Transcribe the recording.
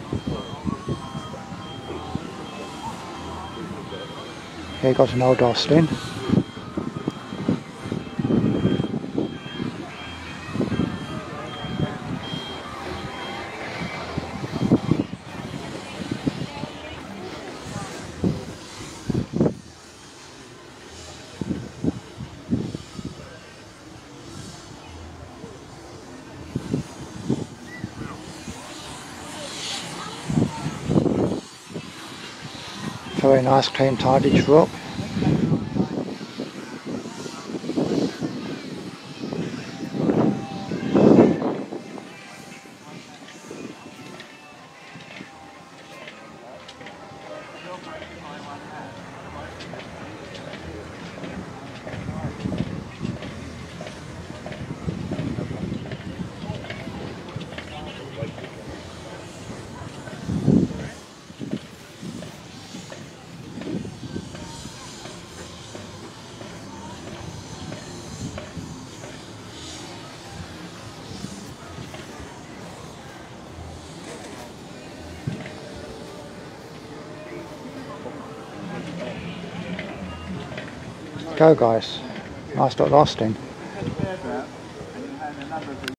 Here got an old Austin. Very nice clean tidy truck. Go guys, nice little Austin.